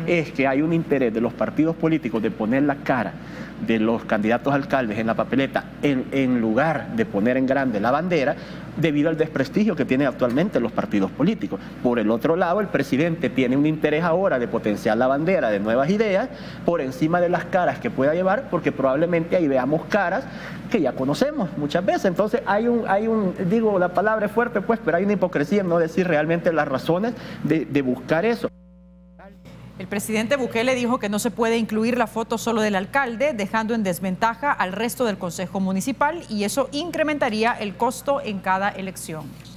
es que hay un interés de los partidos políticos de poner la cara de los candidatos a alcaldes en la papeleta en lugar de poner en grande la bandera, debido al desprestigio que tienen actualmente los partidos políticos. Por el otro lado, el presidente tiene un interés ahora de potenciar la bandera de nuevas ideas por encima de las caras que pueda llevar, porque probablemente ahí veamos caras que ya conocemos muchas veces. Entonces digo, la palabra es fuerte, pues, pero hay una hipocresía en no decir realmente las razones de buscar eso. El presidente Bukele dijo que no se puede incluir la foto solo del alcalde, dejando en desventaja al resto del Consejo Municipal, y eso incrementaría el costo en cada elección.